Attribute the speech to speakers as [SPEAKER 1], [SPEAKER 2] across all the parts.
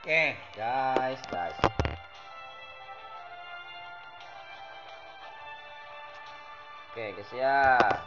[SPEAKER 1] Oke, guys. Oke, guys ya.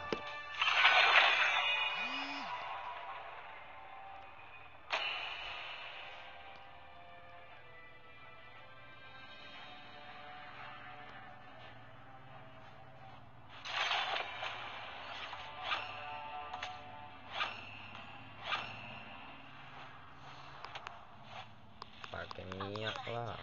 [SPEAKER 1] Pakai minyak lah.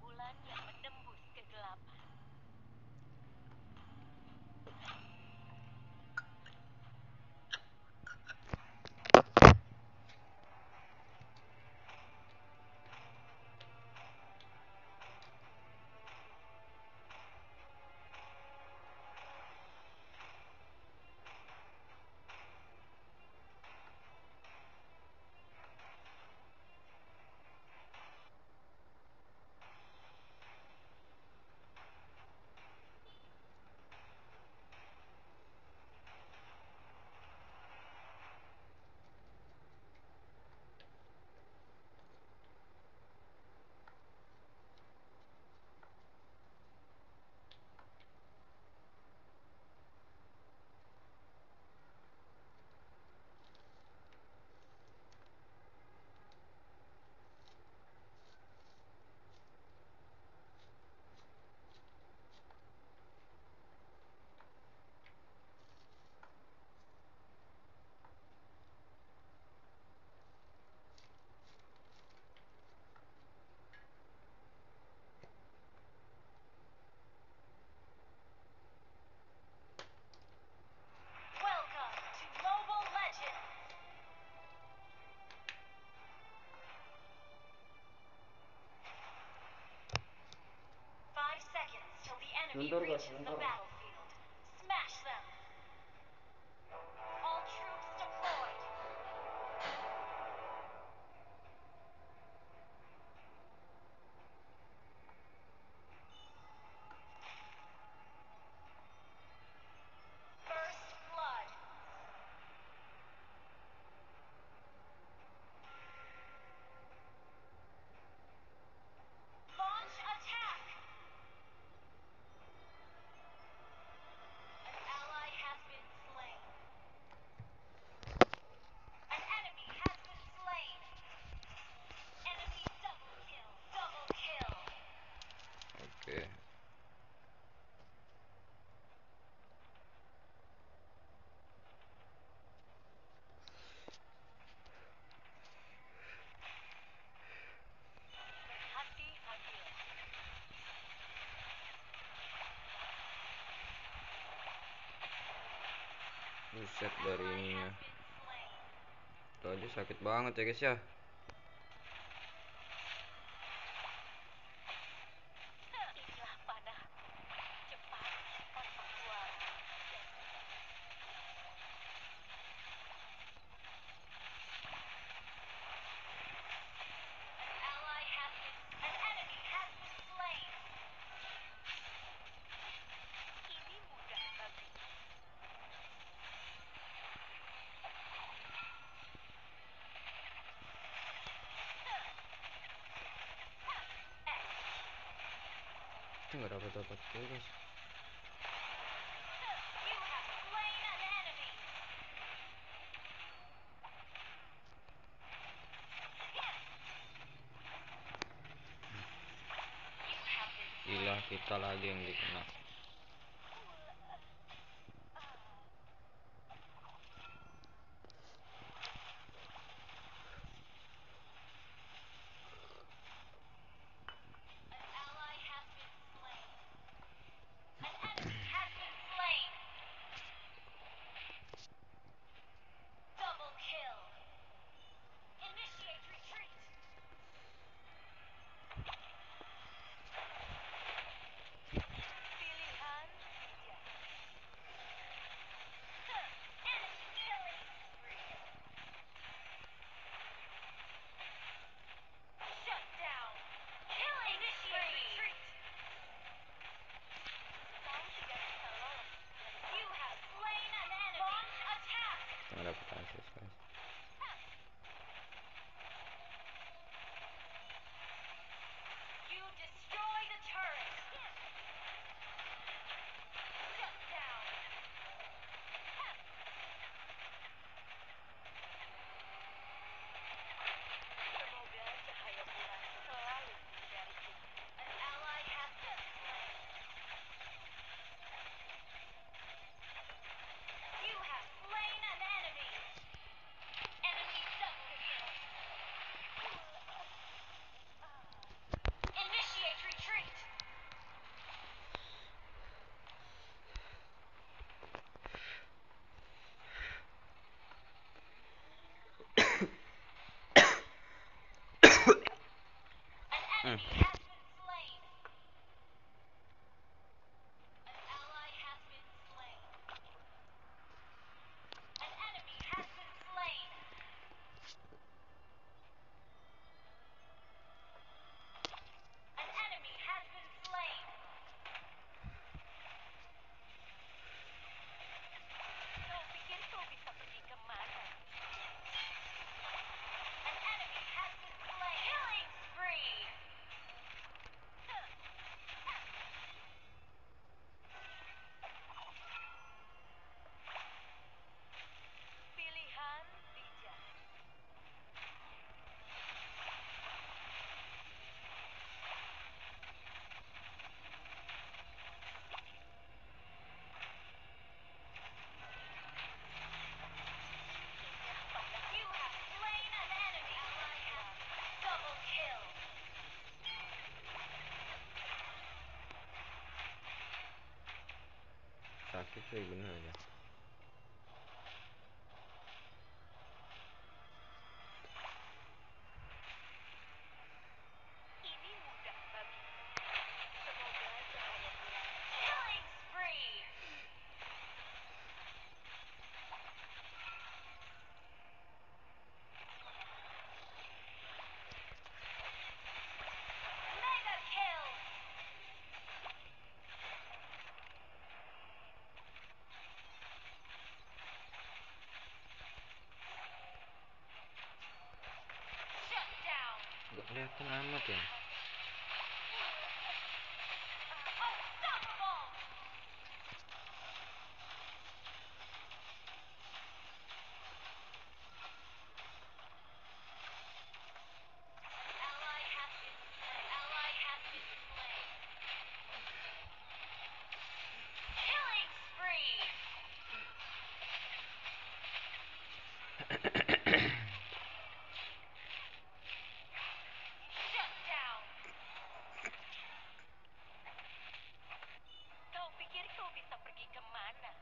[SPEAKER 1] Mundur guys, mundur. Oke. Buset dari ininya. Itu aja sakit banget ya guys ya. Nggak dapat tuh guys. Gila, kita lagi yang dikena. Nggak dapat akses guys. Bener aja.
[SPEAKER 2] Ini mudah bagiku. Semoga cahaya bulan. Killing spree. Mega kill. Shut down.
[SPEAKER 1] Gak kelihatan amat ya.
[SPEAKER 2] Unstoppable. Ally has been slain. Ally has been slain. Killing spree. Shut down. Kau pikir kau bisa pergi kemana?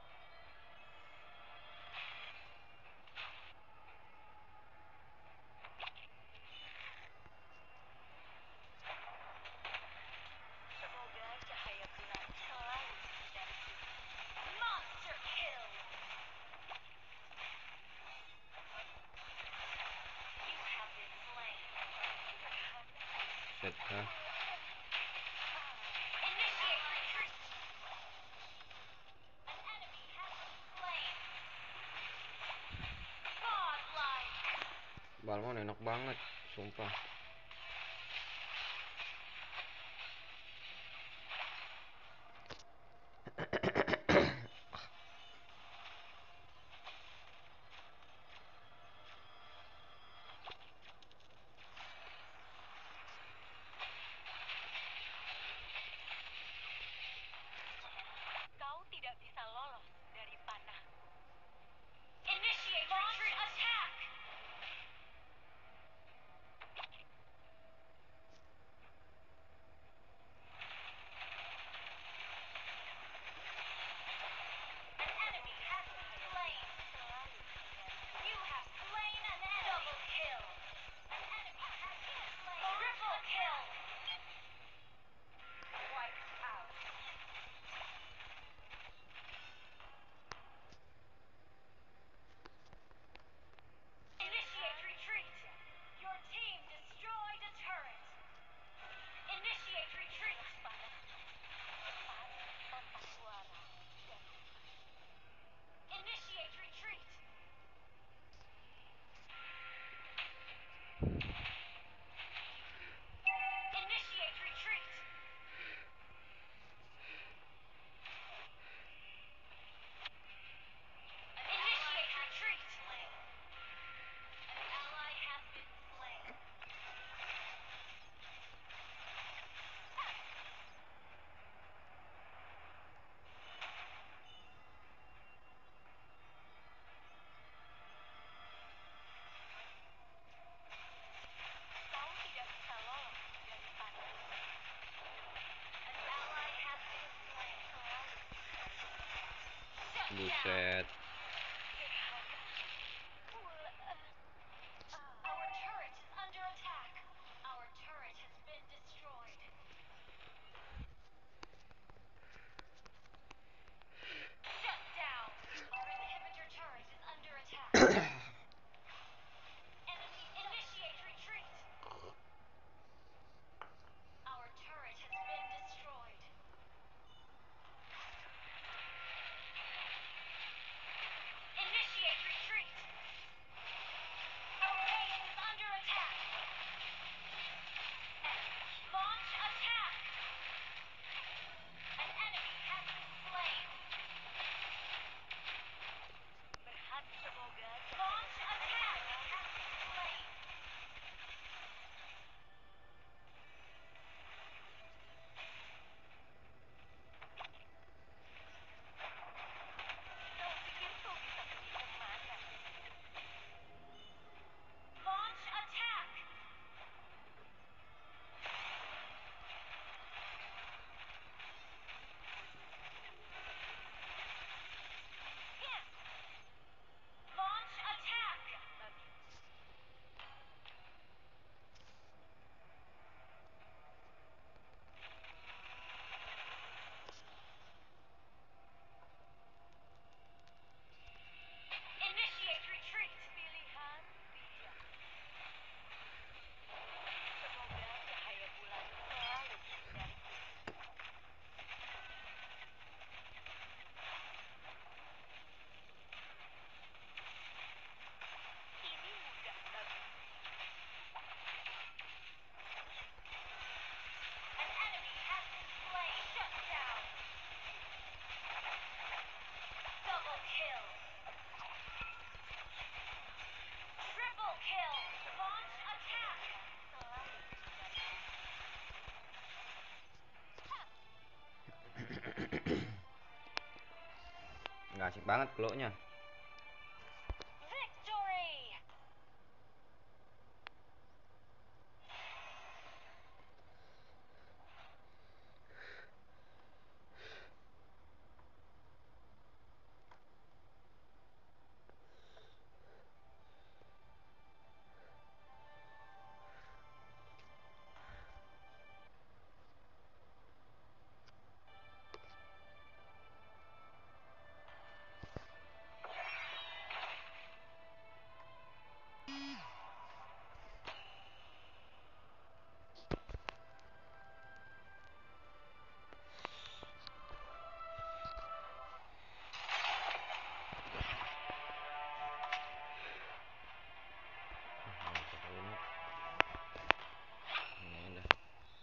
[SPEAKER 2] Semoga cahaya bulan selalu menyinariku. Monster kill. You have been slain.
[SPEAKER 1] Set lah.
[SPEAKER 2] Initiate retreat. An enemy has been slain. Godlike.
[SPEAKER 1] Balmon enak banget, sumpah.
[SPEAKER 2] Kau tidak bisa lolos dari panahku. Initiate retreat. Attack. An enemy has been slain. You have slain an enemy. Double kill. An enemy has been slain. Triple kill. Wiped out. Initiate retreat. Your team destroyed a turret. Initiate retreat. Initiate retreat. Initiate retreat. Initiate retreat. An ally has been slain. Kau tidak bisa lolos dari panahku. An ally has been slain. Shut down.
[SPEAKER 1] Buset.
[SPEAKER 2] Our turret is under attack. Our turret has been destroyed. Shut down. Our inhibitor turret is under attack. Enemy initiate retreat. Our turret has been destroyed.
[SPEAKER 1] Nggak asik banget glow-nya.
[SPEAKER 2] Victory!
[SPEAKER 1] Ini dah.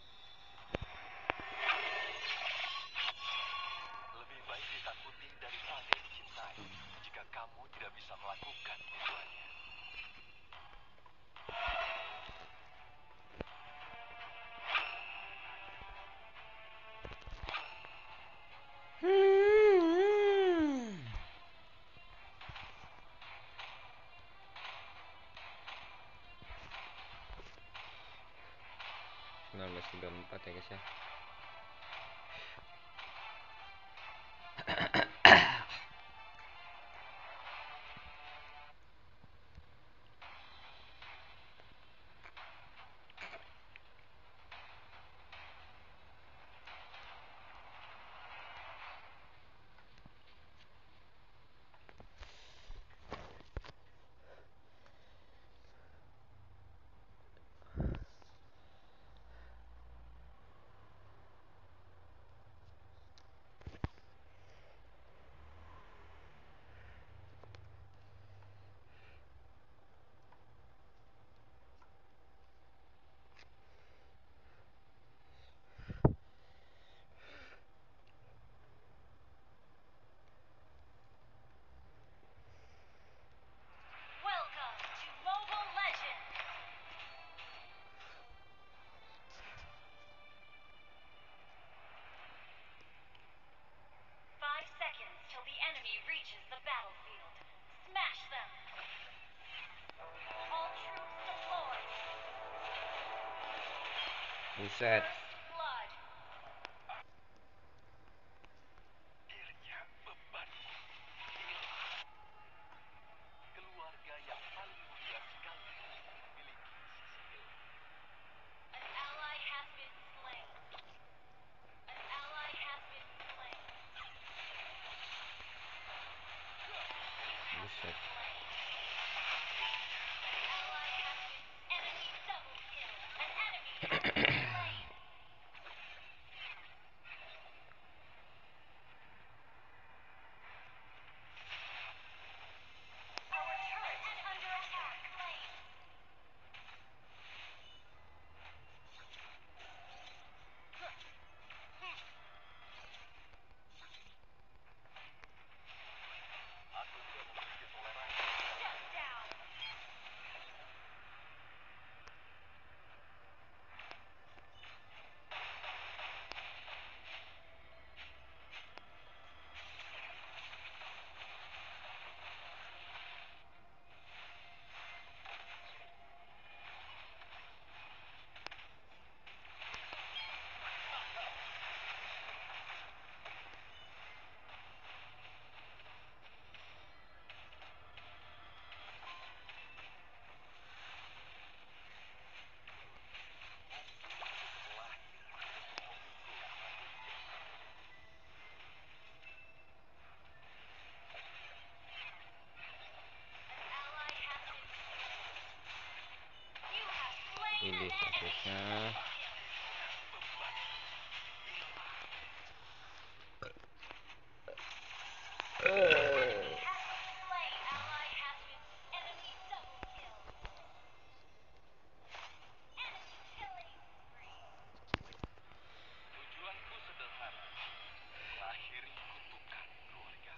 [SPEAKER 3] Lebih baik ditakuti daripada dicintai jika kamu tidak bisa melakukan keduanya.
[SPEAKER 1] Sembilan belas 1934 ya guys ya.
[SPEAKER 2] Welcome to Mobile Legends! 5 seconds till the enemy reaches the battlefield. Smash them! All troops deployed!
[SPEAKER 1] Buset.
[SPEAKER 2] First blood!
[SPEAKER 3] Akhirnya beban hilang. Keluarga yang paling mulia sekali memiliki sisi gelap.
[SPEAKER 2] An ally has been slain. An ally has been slain. You have
[SPEAKER 1] Buset.
[SPEAKER 2] been slain. An ally has been. Enemy double kill. An enemy has been slain. Our turret is under attack.
[SPEAKER 3] Aku tidak memiliki toleransi.
[SPEAKER 2] Shut down. An ally has been slain. You have slain
[SPEAKER 1] Ini
[SPEAKER 2] an enemy.
[SPEAKER 1] fokusnya.
[SPEAKER 2] Enemy has been slain. Ally has been. Enemy double kill. Enemy killing spree.
[SPEAKER 3] Tujuanku sederhana. Mengakhiri kutukan keluarga.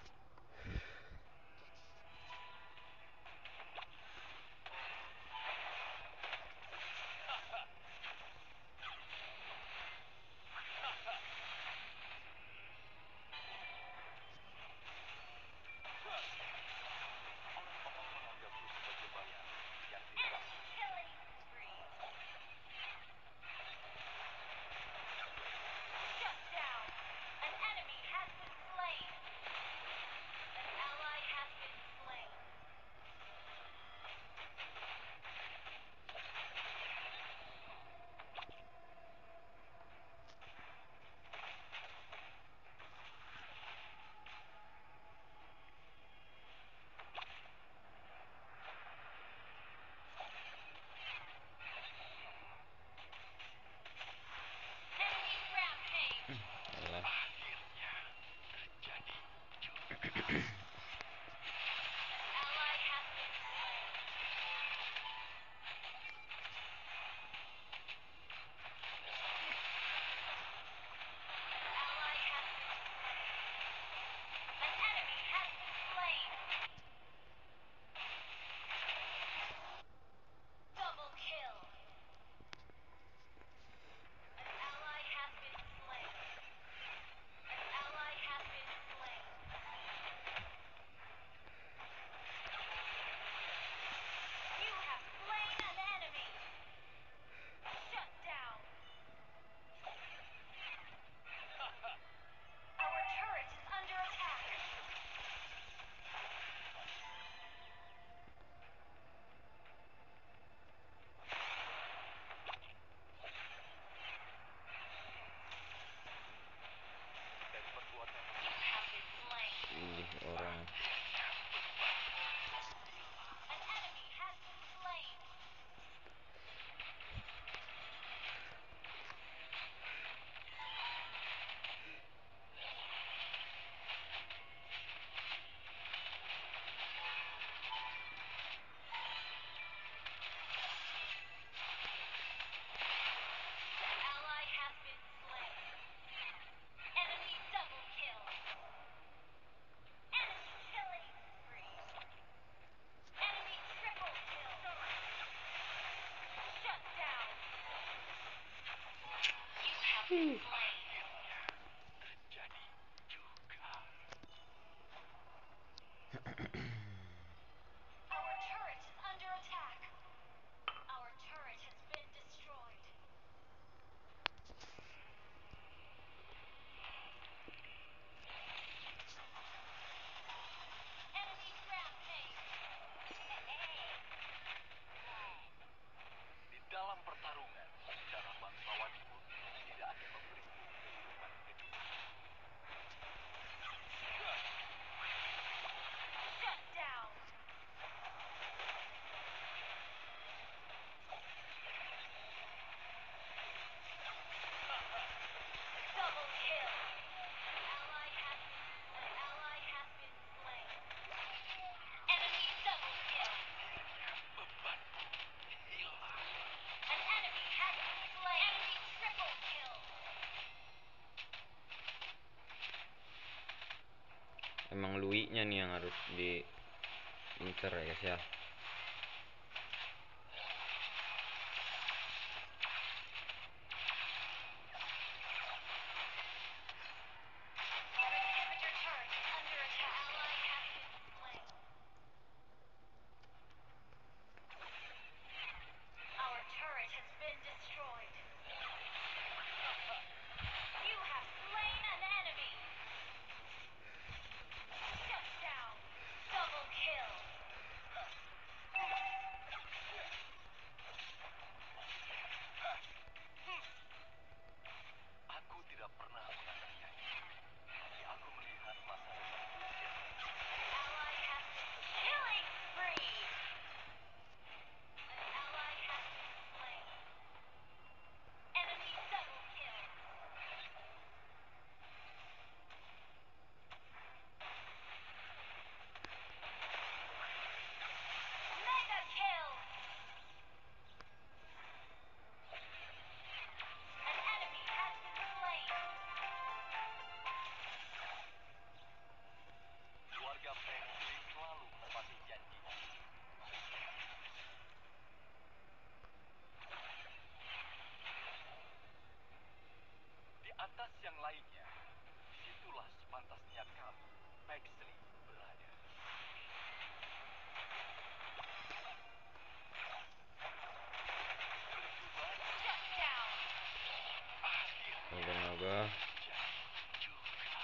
[SPEAKER 1] emang Lui-nya nih yang harus diincer ya guys ya.
[SPEAKER 2] Our inhibitor turret is under attack. Ally has been slain. Our turret has been destroyed. You have slain an enemy. Shut down. Double kill.
[SPEAKER 3] Aku tidak pernah menganiaya, tapi aku melihat masa depan Rusia.
[SPEAKER 2] An ally has been killing spree. An ally has been slain. Enemy double kill. Mega kill. An enemy has been slain.
[SPEAKER 3] Keluarga Franklin selalu menepati janjinya. Di atas yang lainnya, disitulah sepantasnya kamu, Paisley, berada. Berjuang
[SPEAKER 2] Shut down.
[SPEAKER 3] akhirnya
[SPEAKER 1] Naga.
[SPEAKER 3] jadi juga.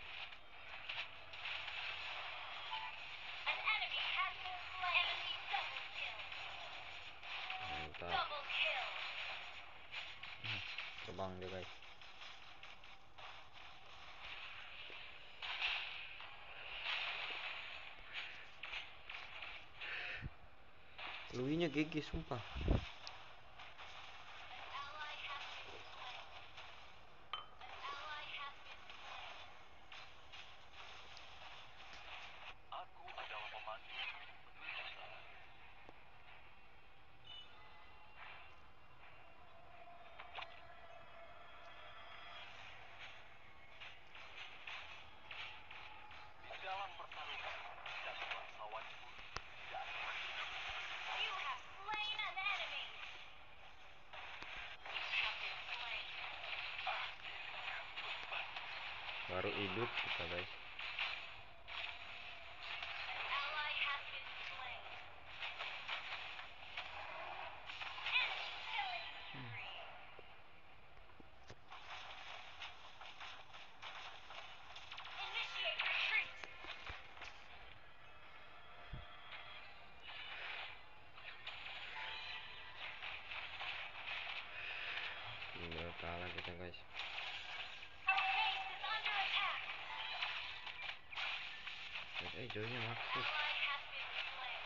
[SPEAKER 2] An enemy has been slain. Enemy double kill.
[SPEAKER 1] Mantap.
[SPEAKER 2] Double kill.
[SPEAKER 1] Terbang dia guys. Lui-nya GG sumpah.
[SPEAKER 2] An ally has been slain. An ally has been slain.
[SPEAKER 3] Aku adalah pemandumu menuju jalan. Di dalam pertarungan, jatuh bangsawan pun tidak ada.
[SPEAKER 2] You have slain an enemy. You have been slain.
[SPEAKER 3] Akhirnya beban
[SPEAKER 1] Baru hidup kita guys.
[SPEAKER 2] An ally has been slain. Enemy killing spree. Initiate retreat.
[SPEAKER 1] Tinggal kalah kita guys.
[SPEAKER 2] Our base is under attack.
[SPEAKER 1] Joynya maksud.
[SPEAKER 2] Ally has been slain.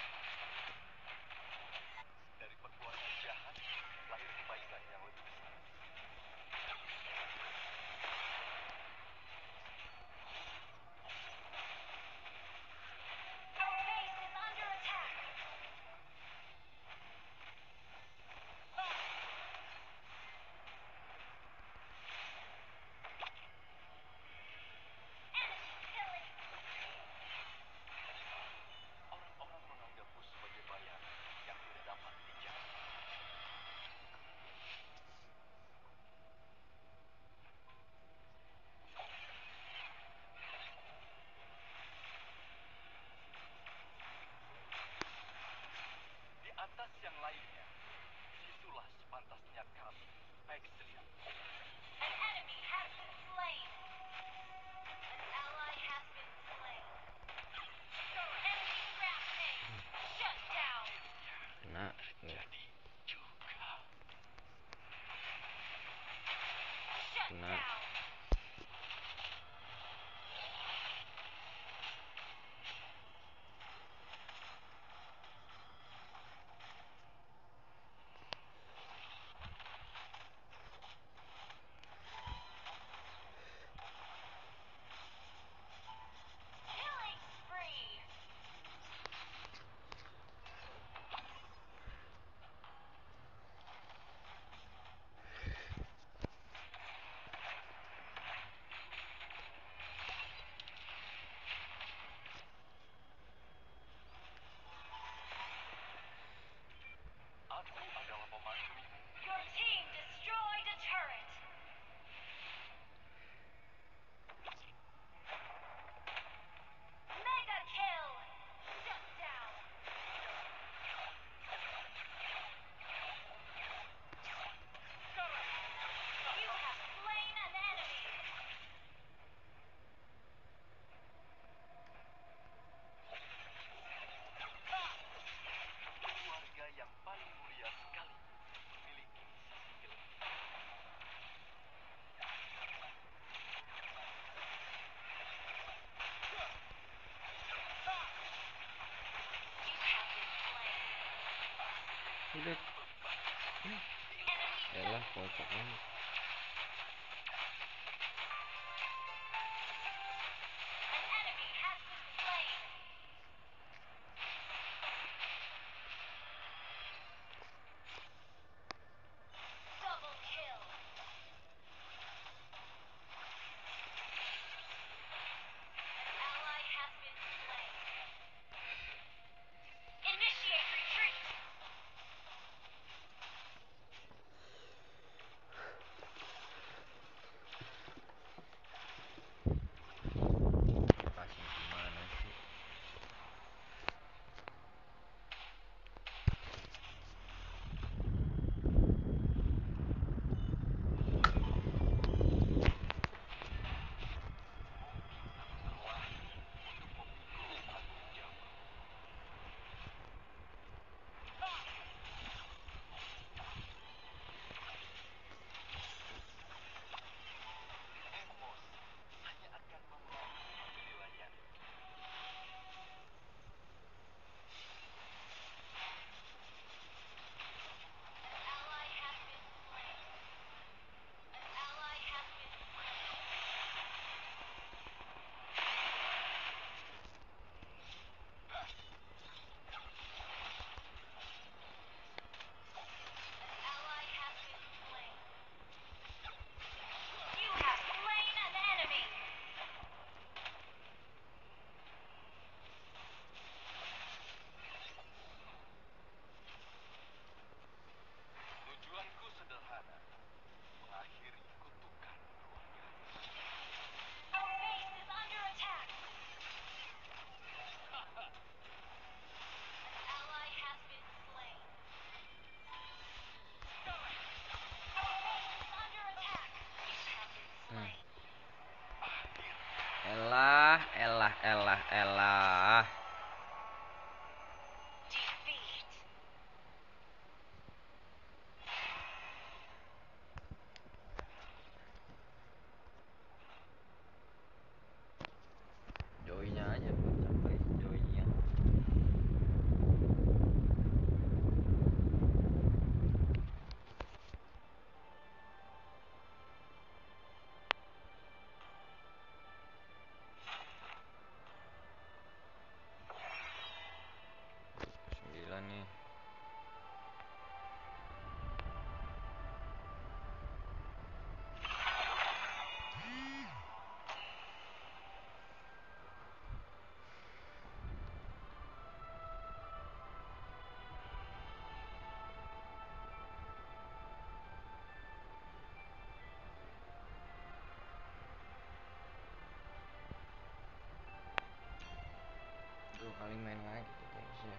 [SPEAKER 3] dari perbuatan jahat, lahir kebaikan yang lebih besar.
[SPEAKER 2] Our base is under attack. Enemy killing spree.
[SPEAKER 3] Orang-orang menganggapku sebagai bayangan yang tidak dapat dijangkau. Di atas yang lainnya, disitulah sepantasnya kami, Paisley.
[SPEAKER 2] An enemy has been slain. An ally has been slain. Enemy rampage. Shut down.
[SPEAKER 1] Nah,
[SPEAKER 3] Jadi juga.
[SPEAKER 2] Shut
[SPEAKER 1] Nah.
[SPEAKER 2] down.
[SPEAKER 1] udah. Elah, kocak banget.
[SPEAKER 2] An enemy has been slain. Double kill. An ally has been slain. Initiate retreat.
[SPEAKER 1] Kasih gimana sih?
[SPEAKER 3] Emos hanya akan membantu wilayah.
[SPEAKER 2] An ally has been slain. An ally has been slain. An ally has been slain. You have slain an enemy.
[SPEAKER 3] Tujuanku sederhana, mengakhiri kutukan keluarga.
[SPEAKER 2] Our base is under attack. An ally has been slain. Our base is under attack. You have been slain.
[SPEAKER 1] Elah, elah, elah, elah.
[SPEAKER 2] Defeat.
[SPEAKER 1] Joinya aja belum sampai joinya. Sembilan nih. Dua kali main lagi tuh guys.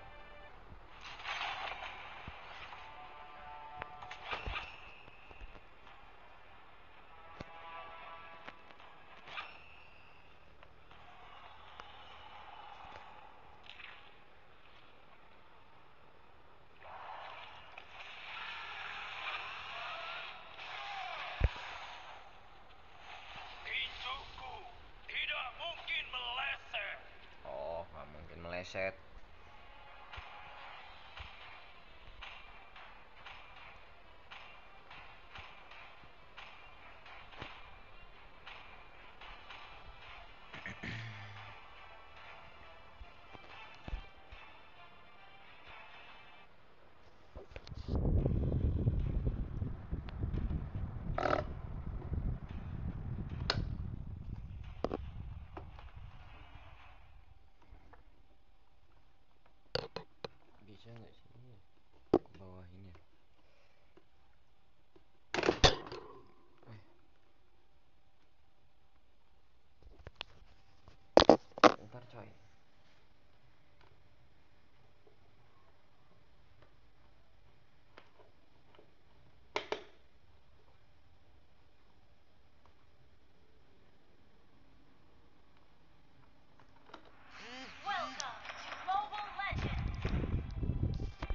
[SPEAKER 3] Tinjuku tidak mungkin meleset.
[SPEAKER 1] Oh, nggak mungkin meleset. Bisa nggak sih ini? Ke bawah ini. Ntar coy.
[SPEAKER 2] Welcome to Mobile Legends.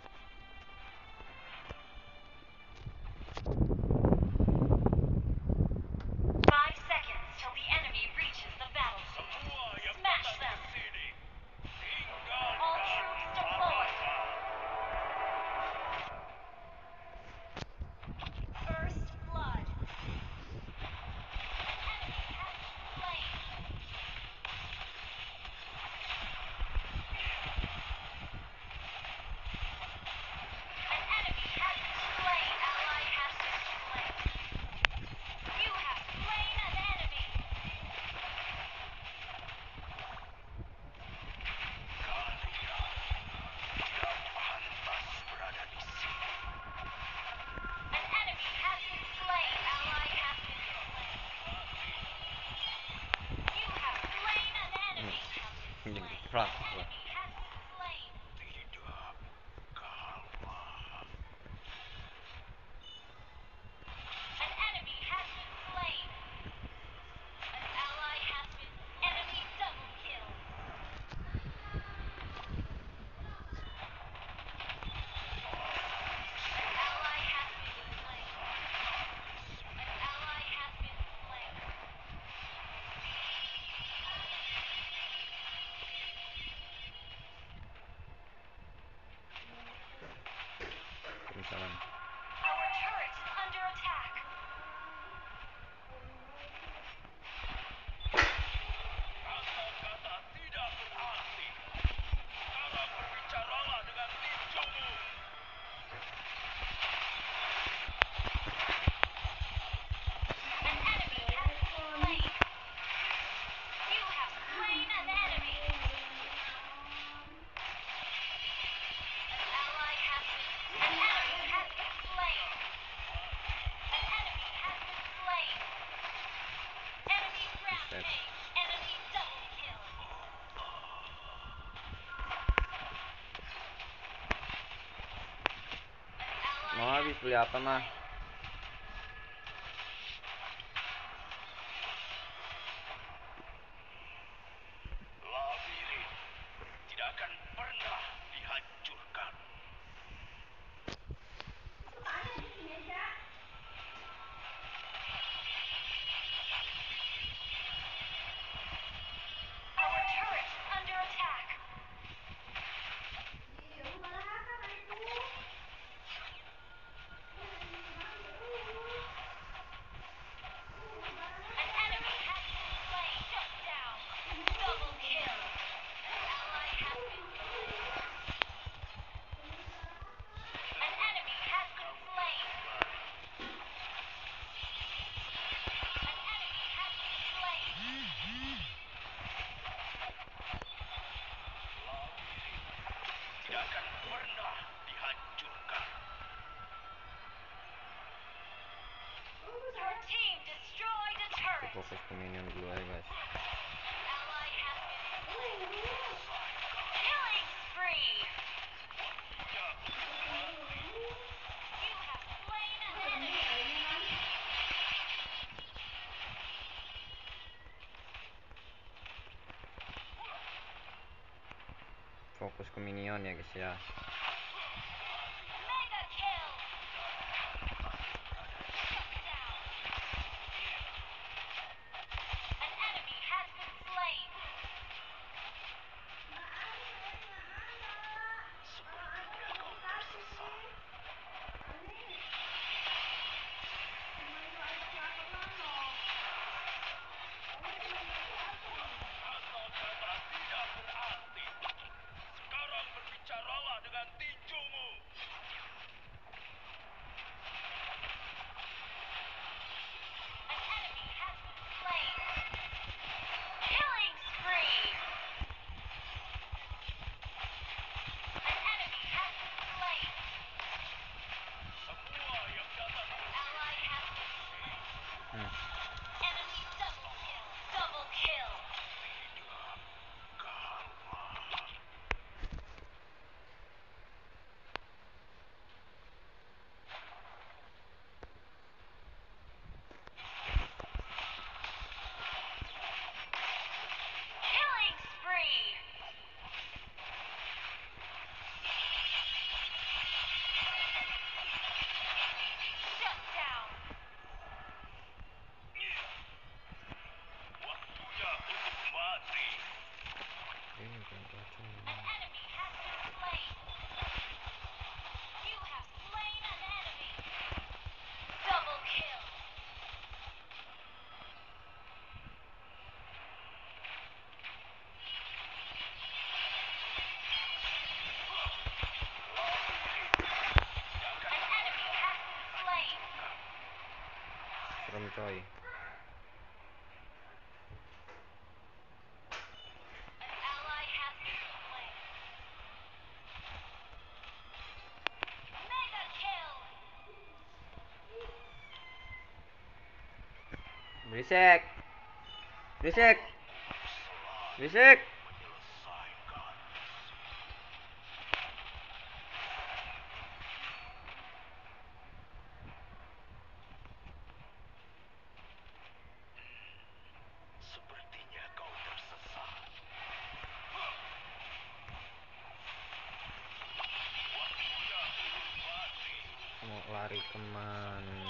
[SPEAKER 1] Prak.
[SPEAKER 2] enemy has been slain.
[SPEAKER 3] Tidak kalah.
[SPEAKER 2] An enemy has been slain. An ally has been enemy double kill. An ally has been slain. An ally has been slain.
[SPEAKER 1] Misalkan.
[SPEAKER 2] Our turret is under attack.
[SPEAKER 3] Kata-kata tidak berarti. Sekarang berbicaralah dengan tinjumu.
[SPEAKER 2] An enemy has been slain. You have slain an enemy. An ally has been. An enemy has been slain. An enemy has been slain. Enemy rampage. Enemy double kill. An
[SPEAKER 1] Mau
[SPEAKER 2] ally
[SPEAKER 1] habis
[SPEAKER 2] has
[SPEAKER 1] beli apa mah?
[SPEAKER 3] Labirin tidak akan pernah dihancurkan.
[SPEAKER 2] Our turret is under attack. An enemy has been slain. Shut down. Double kill. An ally has been slain. An enemy has been slain. An enemy has been slain.
[SPEAKER 3] Labirin tidak akan pernah dihancurkan.
[SPEAKER 2] Your team destroyed a
[SPEAKER 1] Aku
[SPEAKER 2] turret.
[SPEAKER 1] fokus ke minion dulu aja guys.
[SPEAKER 2] An ally has been slain. Killing spree. You have slain an enemy.
[SPEAKER 1] Fokus ke minion ya guys ya.
[SPEAKER 2] Mega kill. Shut down. An enemy has been slain.
[SPEAKER 3] Sepertinya kau tersesat. Kata-kata tidak berarti. Sekarang berbicaralah dengan tinjumu.
[SPEAKER 2] An enemy has been slain. Killing spree. An enemy has been slain.
[SPEAKER 3] Semua yang datang
[SPEAKER 2] An ally has been slain. Enemy double kill. Double kill.
[SPEAKER 3] kalah.
[SPEAKER 2] Killing spree. Shut down.
[SPEAKER 3] Waktunya untuk mati.
[SPEAKER 1] Ini bukan racun.
[SPEAKER 2] An enemy has been slain. You have slain an enemy. Double kill. An enemy has been slain.
[SPEAKER 1] Serem coy.
[SPEAKER 2] An ally has been slain. Mega kill.
[SPEAKER 1] Berisik. Berisik. Berisik.
[SPEAKER 3] Menyelesaikan.
[SPEAKER 1] lari kemana?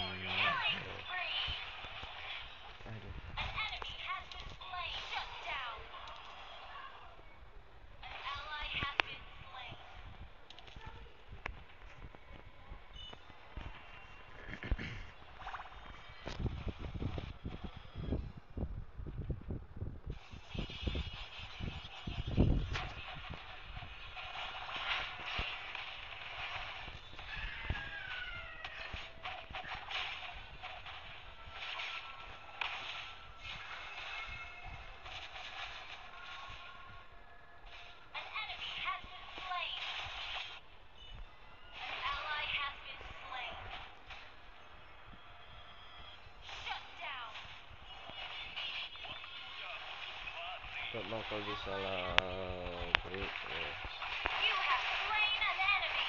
[SPEAKER 1] Aduh.
[SPEAKER 2] An enemy has been slain. Shut down. An ally has been slain. An enemy has been slain. An ally has been slain. Shut down.
[SPEAKER 1] Gak bakal bisa lari.
[SPEAKER 2] You have slain an enemy.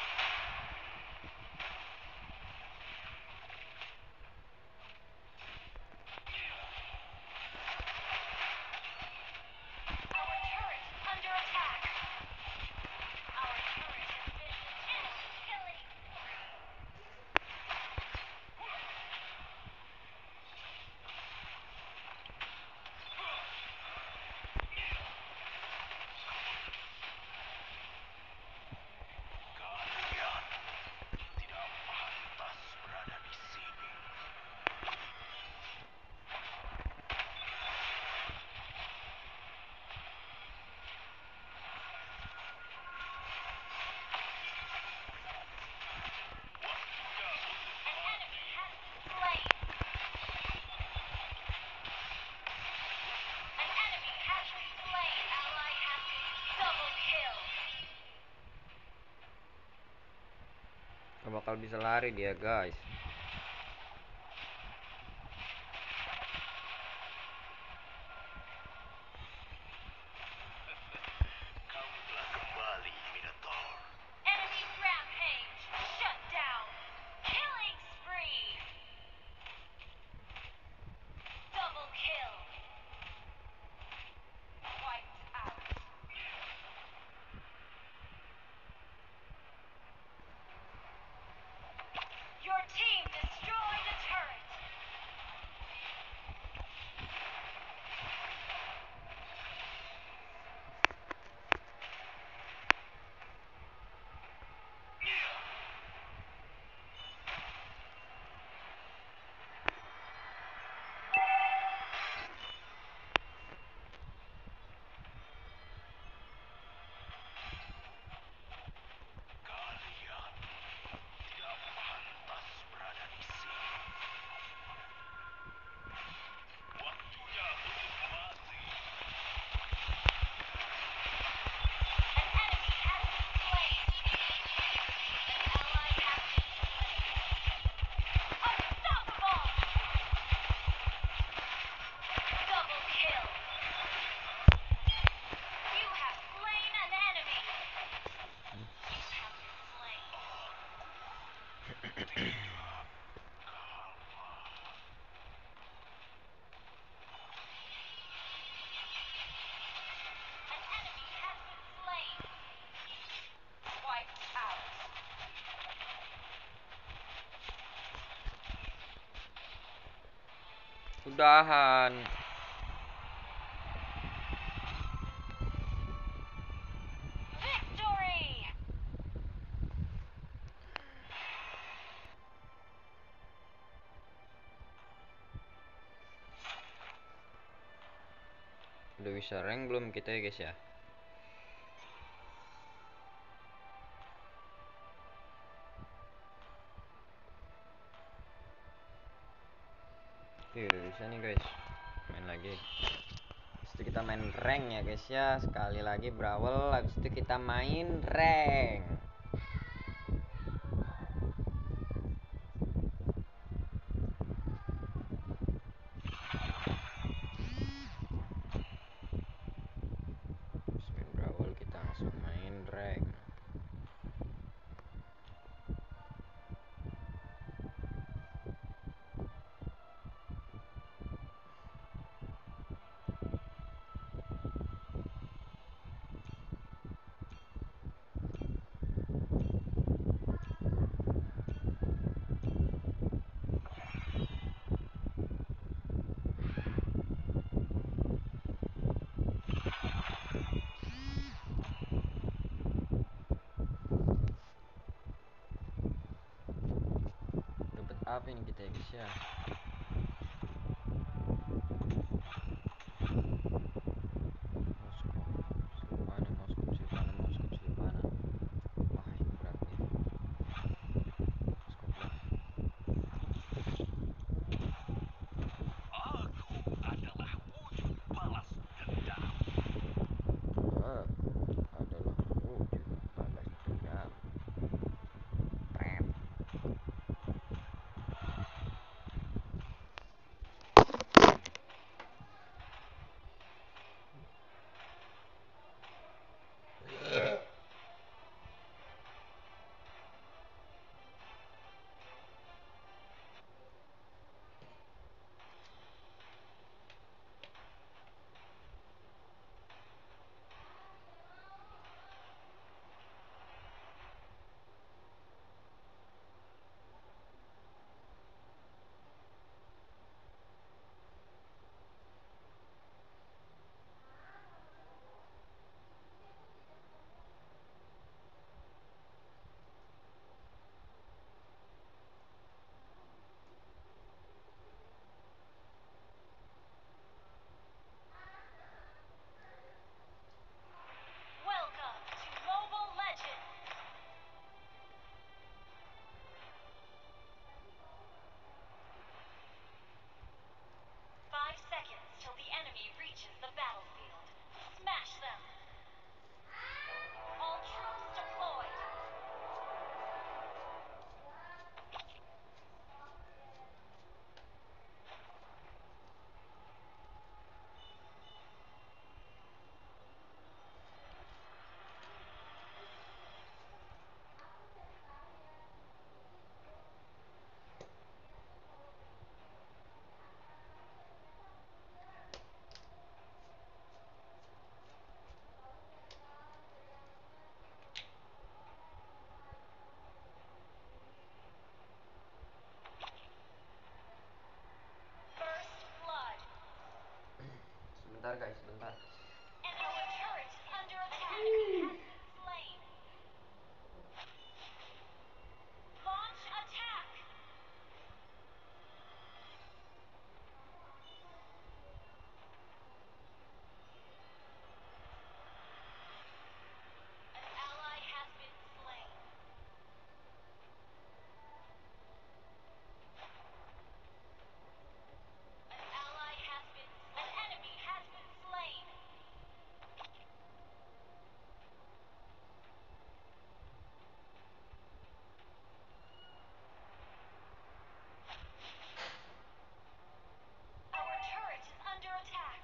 [SPEAKER 2] Our turret under attack. Our turret has been destroyed. Killing spree.
[SPEAKER 3] Kalian tidak pantas berada di sini.
[SPEAKER 2] An enemy has been slain. An enemy has been slain. Ally has been double kill.
[SPEAKER 1] Gak bakal bisa lari dia, guys.
[SPEAKER 3] Kamu telah kembali, Minotaur.
[SPEAKER 2] Enemy rampage. Shut down. Killing spree. Double kill. Wiped out. Your team destroyed a turret.
[SPEAKER 3] Kalian tidak pantas berada di sini. Waktunya untuk mati.
[SPEAKER 2] An enemy has been slain. An ally has been slain. Unstoppable. Double kill. You have slain an enemy. You have been slain. An enemy has been slain. Wiped out.
[SPEAKER 1] Udahan.
[SPEAKER 2] Victory!
[SPEAKER 1] Udah bisa rank belum kita ya, guys ya? Oke, udah bisa nih, guys. Main lagi. Habis itu kita main rank ya, guys ya. Sekali lagi Brawl, habis itu kita main rank. Habis main Brawl kita langsung main rank. apa ini kita ya guys ya. Moskop Silvanan. Wah ini berat nih. Moskop lah.
[SPEAKER 3] Aku adalah wujud balas dendam.
[SPEAKER 1] Adalah wujud balas dendam. Prep.
[SPEAKER 2] Welcome to Mobile Legends! 5 seconds till the enemy reaches the battlefield. Smash them! All troops deployed! First blood!
[SPEAKER 1] Sebentar guys, sebentar.
[SPEAKER 2] Enemy turret is under attack! Enemy has been slain! Launch attack! An ally has been slain. An ally has been slain. An enemy has been slain. Our turret is under attack.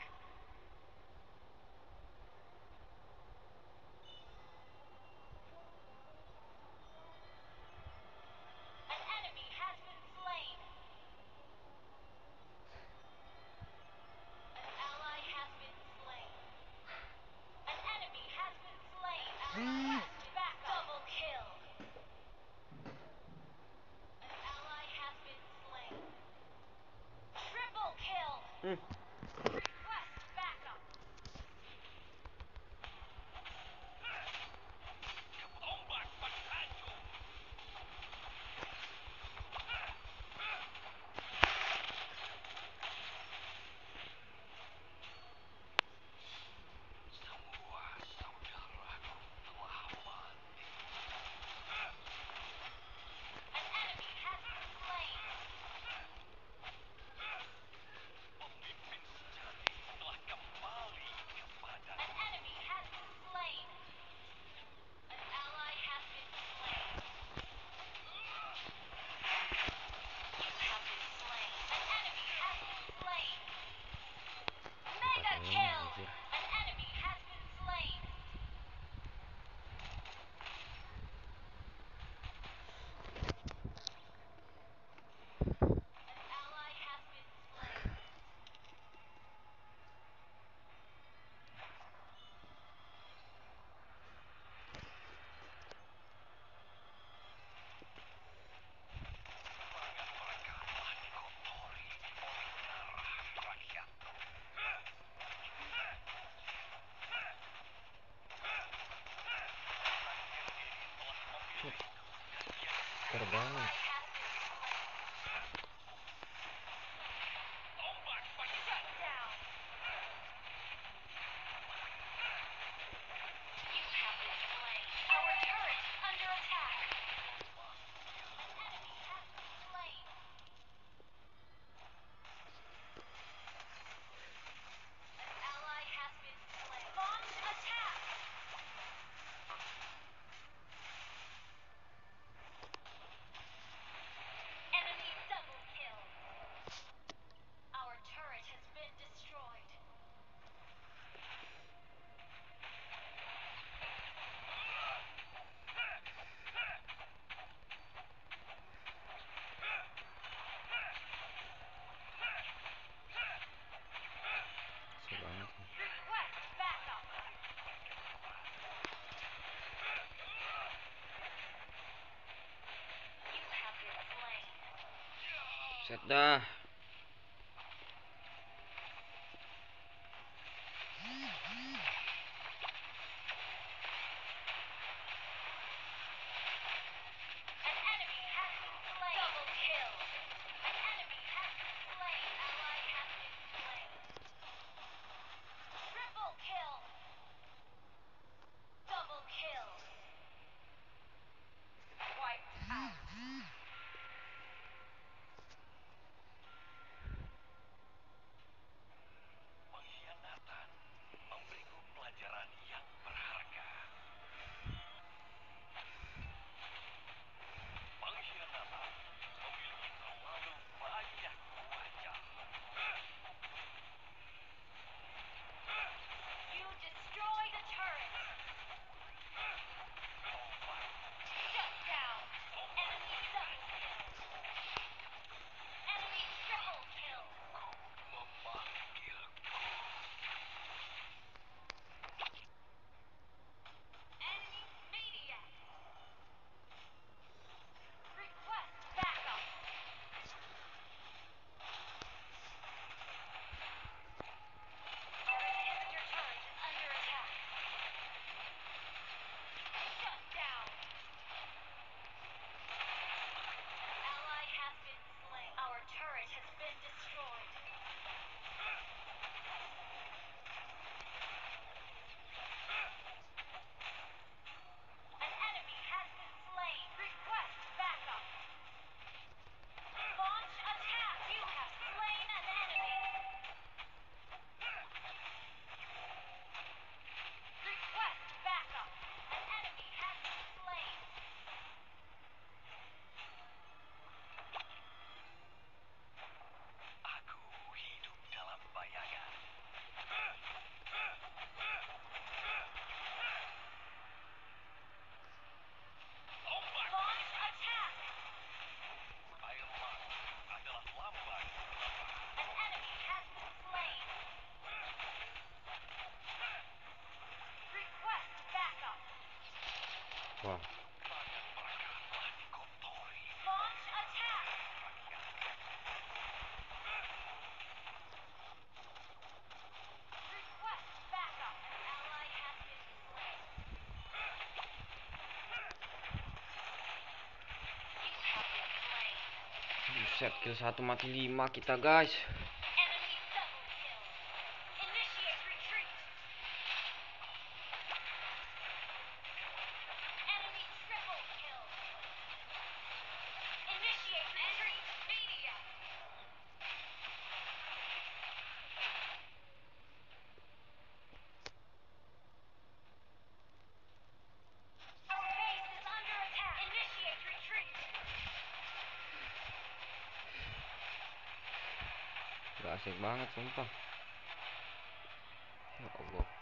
[SPEAKER 2] An enemy has been slain. An ally has been slain. An enemy has been slain. Request backup. Double kill. An ally has been slain. Triple kill. Request backup.
[SPEAKER 3] Ombak penghancur. Semua saudaraku telah mati.
[SPEAKER 2] An enemy has been slain.
[SPEAKER 3] Pemimpin sejati telah kembali kepada
[SPEAKER 2] An enemy has been slain. An ally has been slain. You have been slain. An enemy has been slain. Mega
[SPEAKER 1] Aduh,
[SPEAKER 2] kill.
[SPEAKER 1] anjir.
[SPEAKER 2] An enemy has been slain. An ally has been slain.
[SPEAKER 3] serangan mereka telah dikotori oleh darah rakyatku. Rakyat ini telah memilih untuk
[SPEAKER 1] Terbang.
[SPEAKER 2] Ally has been slain.
[SPEAKER 1] Set dah.
[SPEAKER 2] An enemy has been slain. Double kill. An enemy has been slain. Ally has been slain. Triple kill. Double kill. Wiped out.
[SPEAKER 3] Pengkhianatan memberiku pelajaran yang berharga. Pengkhianatan memiliki terlalu banyak wajah.
[SPEAKER 2] You destroyed a turret. Shut down. Enemy double kill. Enemy triple kill.
[SPEAKER 3] Memanggilku.
[SPEAKER 2] Enemy media. Request backup. Our inhibitor turret is under attack. Shut down. Ally has been slain. Our turret has been destroyed. An enemy has been slain. Request backup. Launch attack. You have slain an enemy. Request backup. An enemy has been slain.
[SPEAKER 3] Aku hidup dalam bayangan. Ombak
[SPEAKER 2] Launch attack.
[SPEAKER 3] air laut adalah lambang.
[SPEAKER 2] An enemy has been slain. Request backup.
[SPEAKER 1] Wah,
[SPEAKER 3] Tangan mereka telah dikotori.
[SPEAKER 2] Launch attack. Request backup. An ally has been slain. You have been slain.
[SPEAKER 1] buset, kill 1 mati 5 kita, guys.
[SPEAKER 2] Enemy double kill. Initiate retreat. Enemy triple kill. Initiate retreat. Media. Our base is under attack. Initiate retreat.
[SPEAKER 1] Gak asik banget, sumpah. Ya Allah.